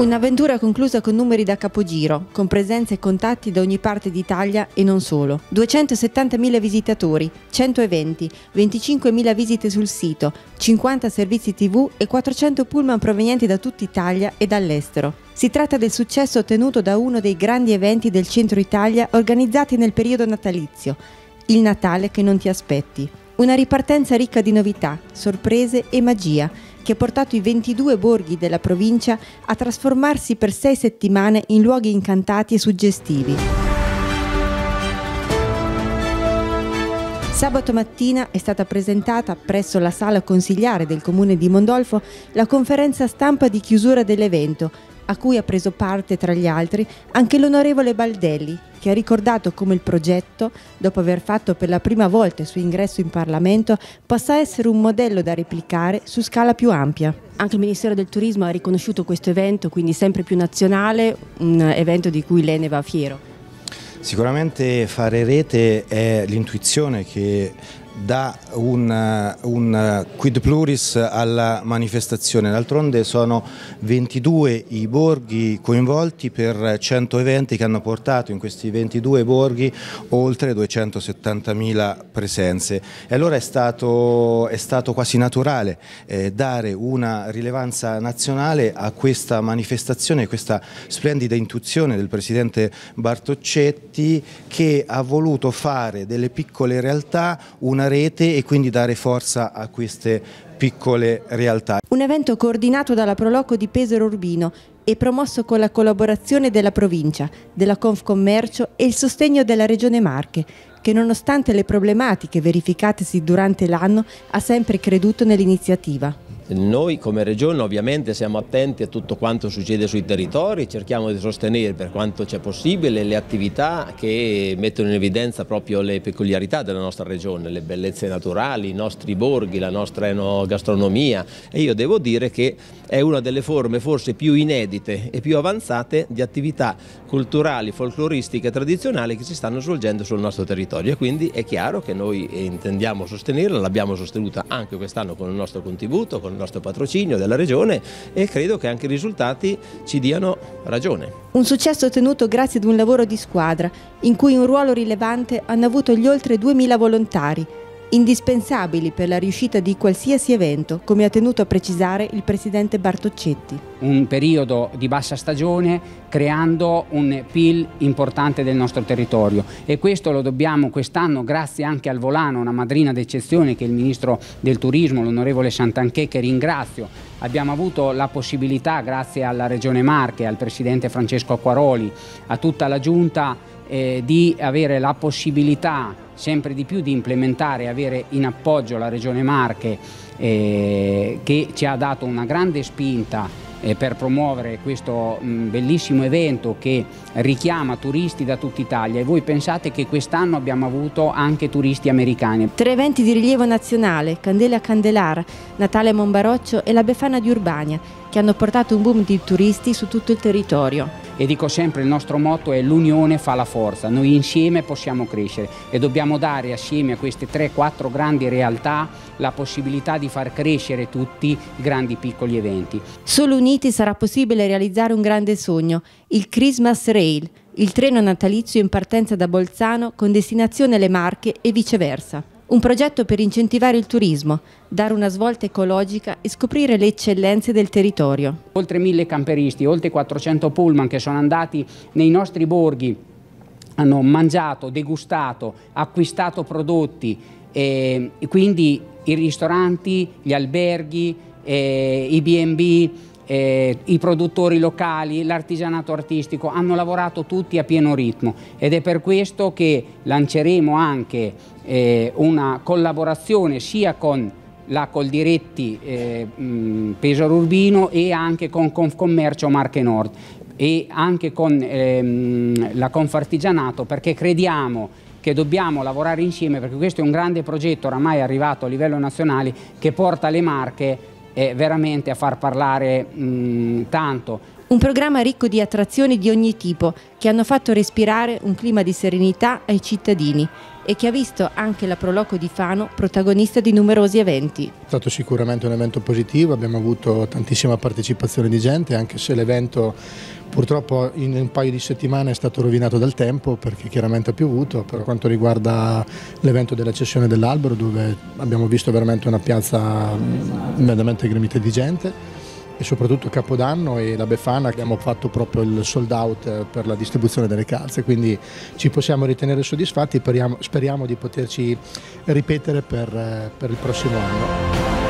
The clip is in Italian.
Un'avventura conclusa con numeri da capogiro, con presenze e contatti da ogni parte d'Italia e non solo. 270.000 visitatori, 100 eventi, 25.000 visite sul sito, 50 servizi TV e 400 pullman provenienti da tutta Italia e dall'estero. Si tratta del successo ottenuto da uno dei grandi eventi del centro Italia organizzati nel periodo natalizio, il Natale che non ti aspetti. Una ripartenza ricca di novità, sorprese e magia, che ha portato i 22 borghi della provincia a trasformarsi per 6 settimane in luoghi incantati e suggestivi. Sabato mattina è stata presentata presso la sala consigliare del comune di Mondolfo la conferenza stampa di chiusura dell'evento, a cui ha preso parte tra gli altri anche l'onorevole Baldelli, che ha ricordato come il progetto, dopo aver fatto per la prima volta il suo ingresso in Parlamento, possa essere un modello da replicare su scala più ampia. Anche il Ministero del Turismo ha riconosciuto questo evento, quindi sempre più nazionale, un evento di cui lei ne va fiero. Sicuramente fare rete è l'intuizione che dà un quid pluris alla manifestazione. D'altronde sono 22 i borghi coinvolti per 100 eventi che hanno portato in questi 22 borghi oltre 270.000 presenze. E allora è stato quasi naturale dare una rilevanza nazionale a questa manifestazione, questa splendida intuizione del presidente Bartoccetti, che ha voluto fare delle piccole realtà una rete e quindi dare forza a queste piccole realtà. Un evento coordinato dalla Proloco di Pesaro Urbino e promosso con la collaborazione della provincia, della Confcommercio e il sostegno della Regione Marche, che nonostante le problematiche verificatesi durante l'anno ha sempre creduto nell'iniziativa. Noi come Regione ovviamente siamo attenti a tutto quanto succede sui territori, cerchiamo di sostenere per quanto c'è possibile le attività che mettono in evidenza proprio le peculiarità della nostra Regione, le bellezze naturali, i nostri borghi, la nostra enogastronomia, e io devo dire che è una delle forme forse più inedite e più avanzate di attività culturali, folcloristiche, tradizionali che si stanno svolgendo sul nostro territorio, e quindi è chiaro che noi intendiamo sostenerla, l'abbiamo sostenuta anche quest'anno con il nostro contributo, con il nostro patrocinio della Regione, e credo che anche i risultati ci diano ragione. Un successo ottenuto grazie ad un lavoro di squadra, in cui un ruolo rilevante hanno avuto gli oltre 2.000 volontari, indispensabili per la riuscita di qualsiasi evento, come ha tenuto a precisare il presidente Bartoccetti. Un periodo di bassa stagione creando un PIL importante del nostro territorio, e questo lo dobbiamo quest'anno grazie anche al volano, una madrina d'eccezione che è il Ministro del Turismo, l'onorevole Santanchè, che ringrazio. Abbiamo avuto la possibilità, grazie alla Regione Marche, al Presidente Francesco Acquaroli, a tutta la Giunta, di avere la possibilità sempre di più di implementare e avere in appoggio la Regione Marche, che ci ha dato una grande spinta per promuovere questo bellissimo evento che richiama turisti da tutta Italia. E voi pensate che quest'anno abbiamo avuto anche turisti americani. 3 eventi di rilievo nazionale, Candela a Candelara, Natale a Monbaroccio e la Befana di Urbania, che hanno portato un boom di turisti su tutto il territorio. E dico sempre, il nostro motto è: l'unione fa la forza, noi insieme possiamo crescere, e dobbiamo dare assieme a queste 3-4 grandi realtà la possibilità di far crescere tutti i grandi piccoli eventi. Solo uniti sarà possibile realizzare un grande sogno, il Christmas Rail, il treno natalizio in partenza da Bolzano con destinazione alle Marche e viceversa. Un progetto per incentivare il turismo, dare una svolta ecologica e scoprire le eccellenze del territorio. Oltre 1.000 camperisti, oltre 400 pullman che sono andati nei nostri borghi, hanno mangiato, degustato, acquistato prodotti, e quindi i ristoranti, gli alberghi, i B&B, i produttori locali, l'artigianato artistico hanno lavorato tutti a pieno ritmo, ed è per questo che lanceremo anche una collaborazione sia con la Coldiretti Pesaro Urbino e anche con Confcommercio Marche Nord e anche con la Confartigianato, perché crediamo che dobbiamo lavorare insieme, perché questo è un grande progetto oramai arrivato a livello nazionale che porta le Marche veramente a far parlare tanto. Un programma ricco di attrazioni di ogni tipo che hanno fatto respirare un clima di serenità ai cittadini e che ha visto anche la Pro Loco di Fano protagonista di numerosi eventi. È stato sicuramente un evento positivo, abbiamo avuto tantissima partecipazione di gente, anche se l'evento purtroppo in un paio di settimane è stato rovinato dal tempo perché chiaramente ha piovuto. Per quanto riguarda l'evento della cessione dell'albero, dove abbiamo visto veramente una piazza veramente gremita di gente, e soprattutto Capodanno e la Befana abbiamo fatto proprio il sold out per la distribuzione delle calze, quindi ci possiamo ritenere soddisfatti e speriamo di poterci ripetere per il prossimo anno.